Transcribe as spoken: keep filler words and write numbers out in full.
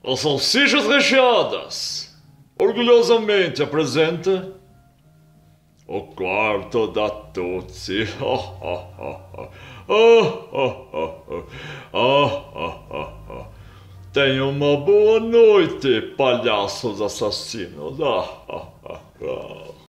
As salsichas recheadas. Orgulhosamente apresenta o quarto da Tutsi. Tenha uma boa noite, palhaços assassinos.